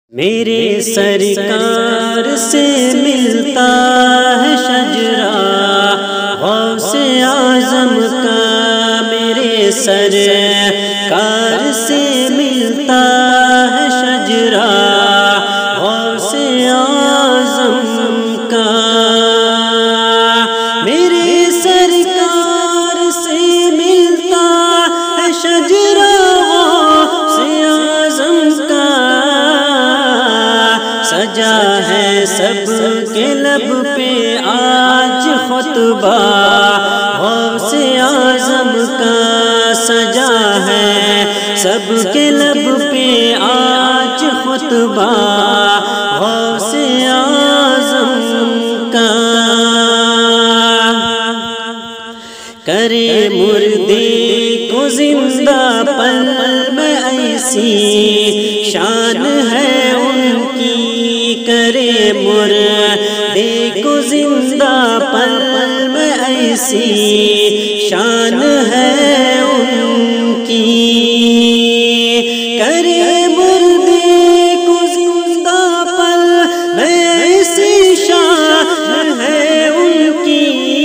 میرے سرکار سے ملتا ہے شجرہ غوث اعظم کا، میرے سرکار سے ملتا ہے شجرہ غوث اعظم کا، میرے سرکار سے ملتا ہے شجرہ غوث اعظم کا، سجا ہے سب کے لب پہ آج خطبہ غوث اعظم کا، سجا ہے سب کے لب پہ آج خطبہ غوث اعظم کا، کرے مردے کو زندہ پل میں ایسی شان ہے ان کی، کرے مردے کو زندہ پل میں ایسی شان ہے ان کی، کرے مردے کو زندہ پل میں ایسی شان ہے ان کی،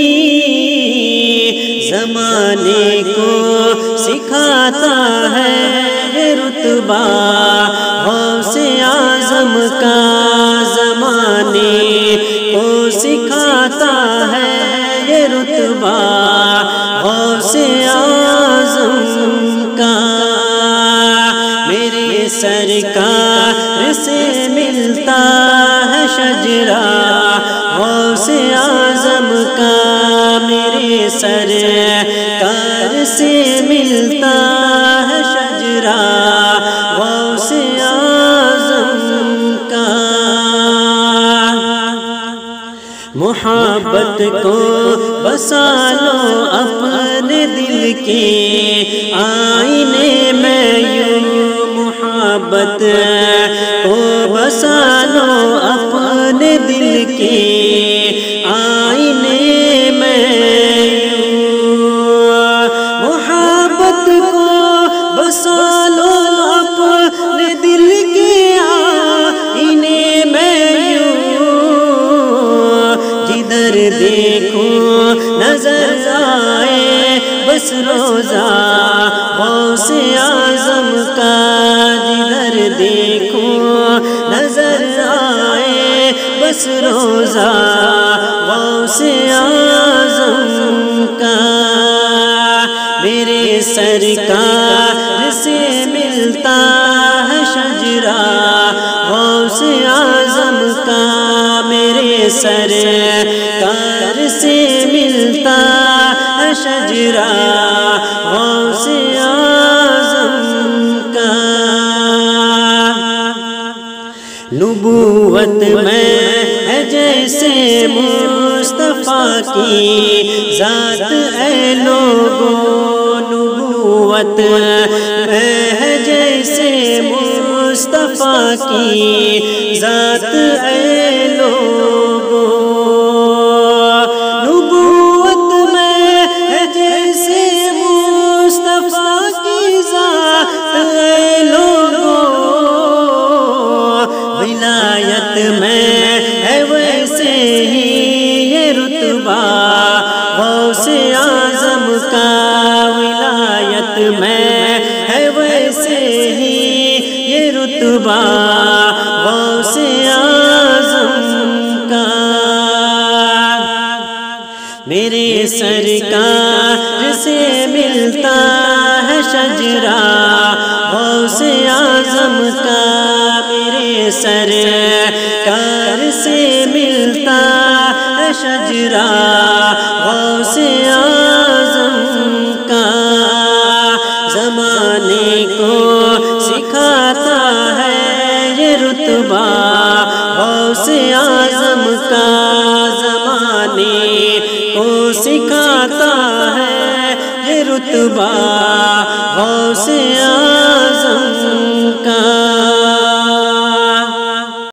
زمانے کو سکھاتا ہے یہ رتبہ غوث اعظم کا، زمانے کو سکھاتا ہے یہ رتبہ غوث اعظم کا، میرے سرکار سے ملتا ہے شجرہ غوث اعظم کا، میرے سرکار سے ملتا ہے شجرہ غوث اعظم کا، محبت کو بسا لو اپنے دل کے آئینے میں یوں، محبت کو بسا لو اپنے دل کے آئینے میں یوں، محبت کو بسا لو اپنے دل کے آئینے میں یوں، جدھر دیکھو نظر آئے بس روزہ غوث اعظم کا، جدھر دیکھو نظر آئے بس روزہ غوث اعظم کا، میرے سرکار سے ملتا ہے شجرہ غوث اعظم کا، میرے سرکار سے ملتا ہے شجرہ غوث اعظم کا، نبوت میں ہے جیسے مصطفیٰ کی ذات اے لوگوں، نبوت میں ہے جیسے مصطفیٰ کی ذات اے لوگوں، نبوت میں ہے جیسے مصطفیٰ کی ذات اے لوگوں، ولایت میں ہے ویسے ہی یہ رتبہ غوث اعظم کا، ولایت میں ہے ویسے ہی یہ رتبہ غوث اعظم کا، میرے سرکار سے ملتا ہے شجرہ غوث اعظم کا، میرے سرکار سے ملتا ہے شجرہ